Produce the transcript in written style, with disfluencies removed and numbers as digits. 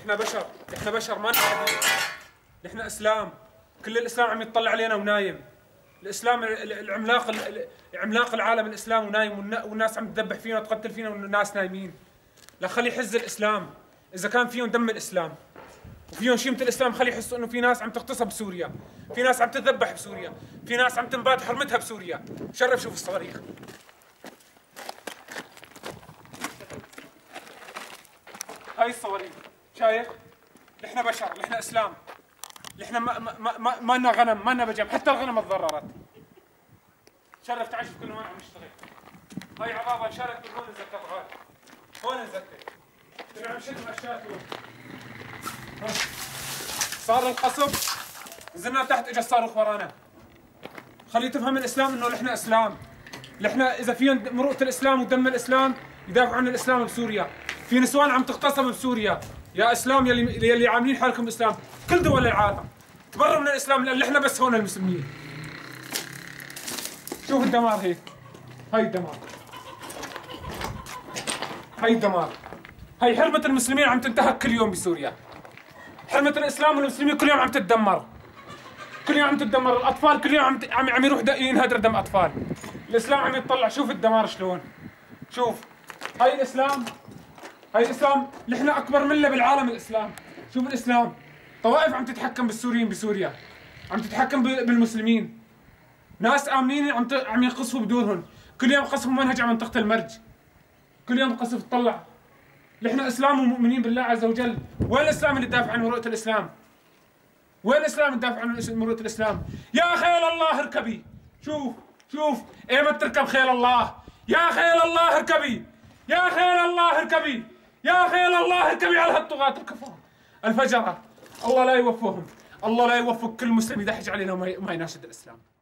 نحن بشر، نحن بشر ما نحن. نحن اسلام، كل الاسلام عم يطلع علينا ونايم. الاسلام العملاق، عملاق العالم الاسلام ونايم، والناس عم تذبح فينا وتقتل فينا والناس نايمين. لا خلي يحز الاسلام، اذا كان فيهم دم الاسلام وفيهم شيمة الاسلام خلي يحسوا انه في ناس عم تغتصب بسوريا، في ناس عم تذبح بسوريا، في ناس عم تنباد حرمتها بسوريا. شرف شوف الصواريخ. هاي الصواريخ، شايف؟ نحن بشر، نحن اسلام، نحن ما لنا غنم، ما لنا بجم، حتى الغنم تضررت. شرف تعال شوف كل وين عم نشتغل. هاي عظاظه انشالت من هون نزكت غاد. هون نزكت. ترى عم شد مشات هون. صار القصب نزلنا تحت اجى الصاروخ ورانا. خلي تفهم الاسلام انه نحن اسلام. نحن اذا فيهم مروءة الاسلام ودم الاسلام يدافعوا عن الاسلام بسوريا. في نسوان عم تغتصب بسوريا. يا اسلام يلي عاملين حالكم اسلام، كل دول العالم تبروا من الاسلام لان احنا بس هون المسلمين. شوف الدمار هيك. هاي الدمار. هاي الدمار. هاي حرمة المسلمين عم تنتهك كل يوم بسوريا. حرمة الاسلام والمسلمين كل يوم عم تتدمر. كل يوم عم تتدمر، الاطفال كل يوم عم يروح ينهدر دم اطفال. الاسلام عم يتطلع، شوف الدمار شلون. شوف. هاي الاسلام، هاي الاسلام، نحن اكبر مله بالعالم الاسلام. شوف الاسلام، طوائف عم تتحكم بالسوريين بسوريا، عم تتحكم بالمسلمين. ناس امنين عم ينقصفوا بدورهم، كل يوم قصفوا منهج منطقة المرج. كل يوم قصف تطلع. نحن اسلام ومؤمنين بالله عز وجل، وين الاسلام اللي يدافع عن مروءة الاسلام؟ وين الاسلام اللي يدافع عن مروءة الاسلام؟ يا خيل الله اركبي، شوف شوف ايمتى تركب خيل الله، يا خيل الله اركبي، يا خيل الله اركبي، يا خيل الله اركبي على هالطغاة الكفار الفجرة. الله لا يوفقهم، الله لا يوفق كل مسلم يدحج علينا وما يناشد الاسلام.